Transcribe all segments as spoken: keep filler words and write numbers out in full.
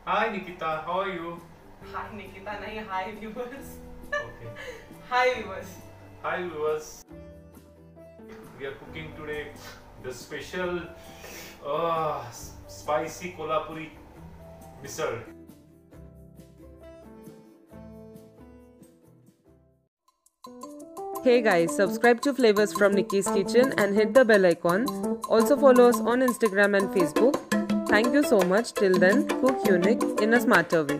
Hi Nikita, how are you? Hi Nikita, nahi hi viewers. Okay. Hi viewers. Hi viewers. We are cooking today the special uh, spicy Kolhapuri misal. Hey guys, subscribe to Flavors from Nikki's Kitchen and hit the bell icon. Also follow us on Instagram and Facebook. Thank you so much. Till then, cook unique in a smarter way.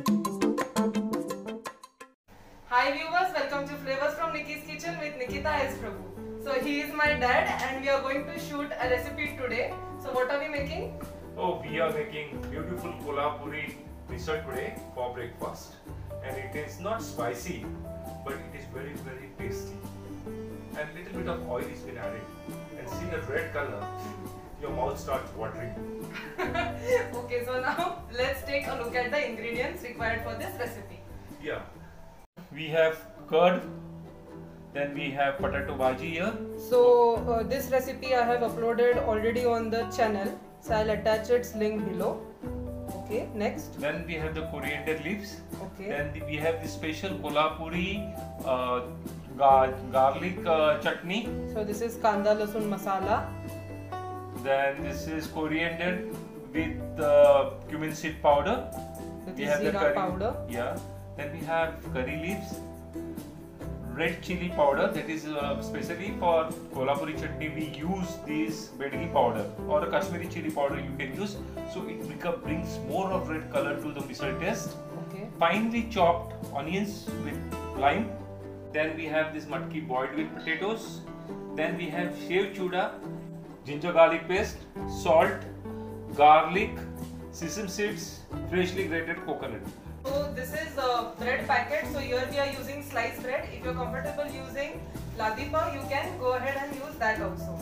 Hi viewers, welcome to Flavors from Nikki's Kitchen with Nikita S. Prabhu. So he is my dad and we are going to shoot a recipe today. So what are we making? Oh, we are making beautiful Kolhapuri misal today for breakfast. And it is not spicy, but it is very very tasty. And little bit of oil is been added. And see the red color, your mouth starts watering. Okay, so now let's take a look at the ingredients required for this recipe. Yeah. We have curd, then we have potato bhaji here. So uh, this recipe I have uploaded already on the channel. So I'll attach its link below. Okay, next. Then we have the coriander leaves. Okay. Then the, we have the special Kolhapuri uh, gar garlic uh, chutney. So this is kanda lasun masala. Then this is coriander with uh, cumin seed powder. That We is have the zira curry powder. Yeah. Then we have curry leaves, red chili powder. That is uh, specially for Kolhapuri chutney. We use this bedgi powder or a Kashmiri chili powder you can use. So it become, brings more of red color to the misal taste. Okay. Finely chopped onions with lime. Then we have this matki boiled with potatoes. Then we have shaved chuda, ginger garlic paste, salt, garlic, sesame seeds, freshly grated coconut. So this is a bread packet. So here we are using sliced bread. If you are comfortable using ladipa, you can go ahead and use that also.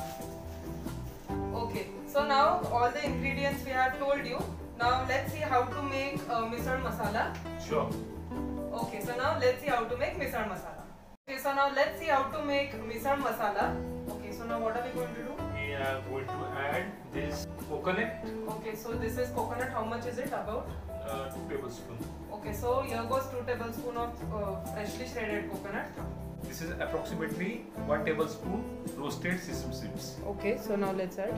Okay. So now all the ingredients we have told you. Now let's see how to make uh, misal masala. Sure. Okay. So now let's see how to make misal masala. Okay. So now let's see how to make misal masala. Okay. So now what are we going to do? We are going to add this coconut, Okay. So this is coconut. How much is it? About? uh, two tablespoons. Okay. So here goes two tablespoons of uh, freshly shredded coconut. This is approximately one tablespoon roasted sesame seeds. Okay. So now let's add.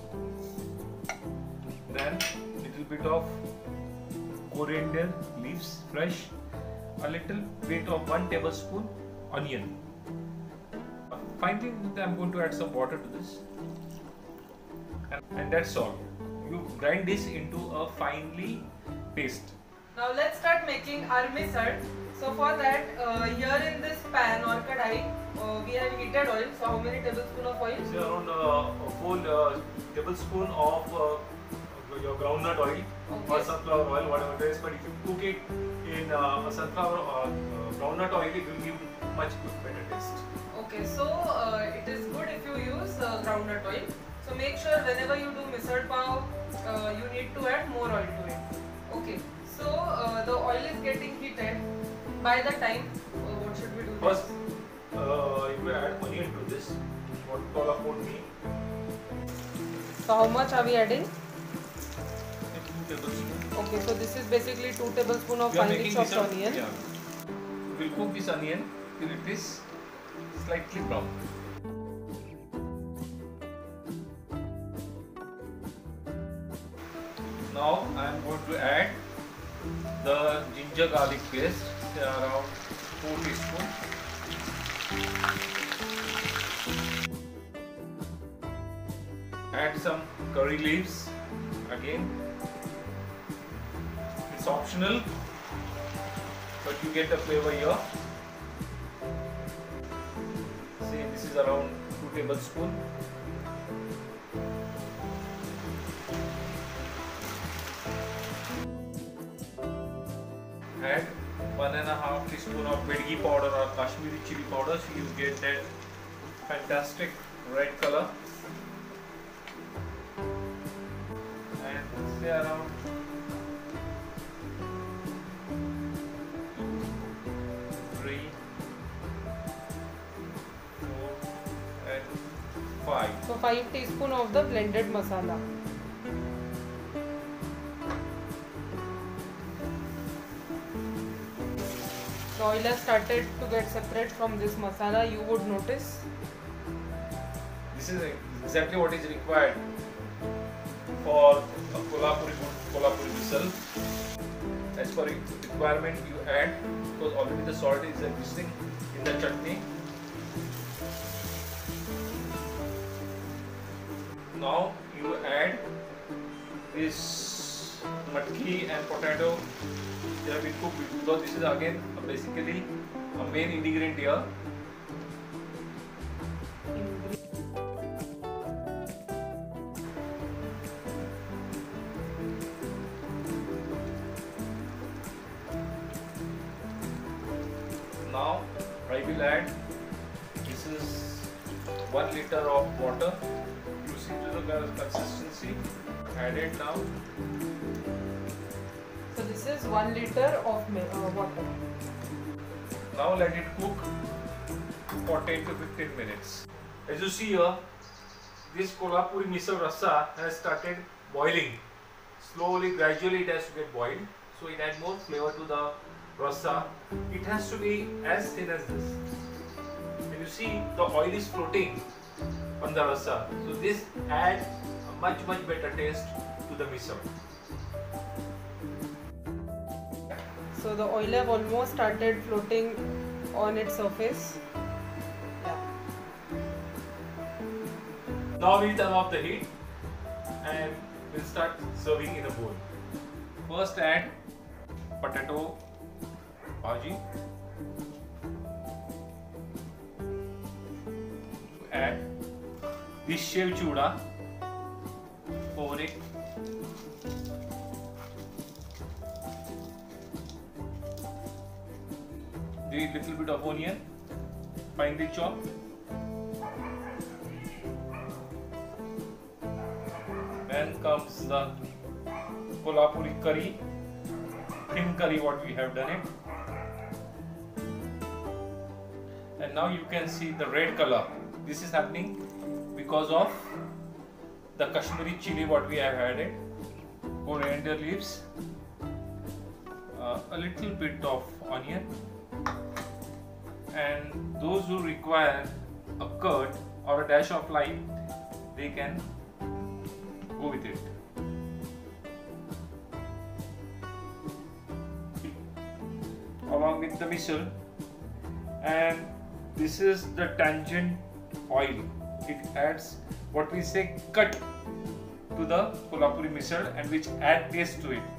Then little bit of coriander leaves, fresh. A little bit of one tablespoon onion. Finally, I'm going to add some water to this, and, and that's all. You grind this into a finely paste. Now let's start making our misal. So for that, uh, here in this pan or kadai, uh, we have heated oil. So how many tablespoons of oil? So around uh, a full uh, tablespoon of uh, your groundnut oil or Okay. sunflower oil, whatever it is. But if you cook it in uh, a sunflower or uh, groundnut oil, it will give much good, better taste. Okay, so uh, it is good if you use uh, groundnut oil. So make sure whenever you do misal pav, uh, you need to add more oil to it. Okay, so uh, the oil is getting heated. By the time, uh, what should we do? First, next? uh, you add onion to this. What call upon me? So how much are we adding? Two tablespoons. Okay, so this is basically two tablespoons of We are finely making chopped this up- onion. Yeah. We'll cook this onion till it is slightly brown. Now I am going to add the ginger garlic paste, say around four teaspoons. Add some curry leaves again. It's optional, but you get the flavor here. See, this is around two tablespoons. Add one and a half teaspoon of bedgi powder or Kashmiri chili powder, so you get that fantastic red color. And say around three, four, and five. So five teaspoon of the blended masala. The oil has started to get separate from this masala, you would notice. This is exactly what is required for a kolhapuri kolhapuri misal. As per requirement, you add, because already the salt is existing in the chutney. Now you add this matki and potato. They have been cooked because this is again basically a main ingredient here. Now I will add, this is one liter of water. You see to the consistency. Add it now. So this is one liter of uh, water. Now let it cook for ten to fifteen minutes. As you see here, this kolhapuri misal rasa has started boiling. Slowly, gradually it has to get boiled. So it adds more flavor to the rasa. It has to be as thin as this. And you see the oil is floating on the rasa. So this adds a much much better taste to the misal. So the oil have almost started floating on its surface. Yeah. Now we turn off the heat and we'll start serving in a bowl. First add potato bhaji. Add this shev chuda over it. Do a little bit of onion, finely chopped. Then comes the kolhapuri curry, thin curry what we have done it. And now you can see the red color. This is happening because of the Kashmiri chili what we have added, coriander leaves, uh, a little bit of onion, and those who require a curd or a dash of lime, they can go with it. Along with the misal, and this is the tangent oil. It adds what we say cut to the kolhapuri misal and which add taste to it.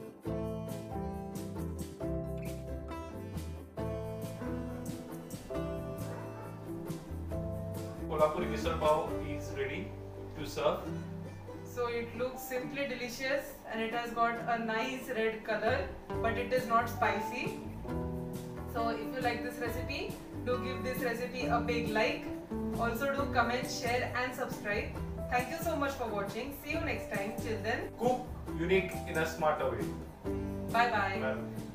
Kolhapuri misal pav is ready to serve. So it looks simply delicious and it has got a nice red color, but it is not spicy. So if you like this recipe, do give this recipe a big like. Also do comment, share and subscribe. Thank you so much for watching. See you next time. Till then, Cook unique in a smarter way. bye bye. Bye.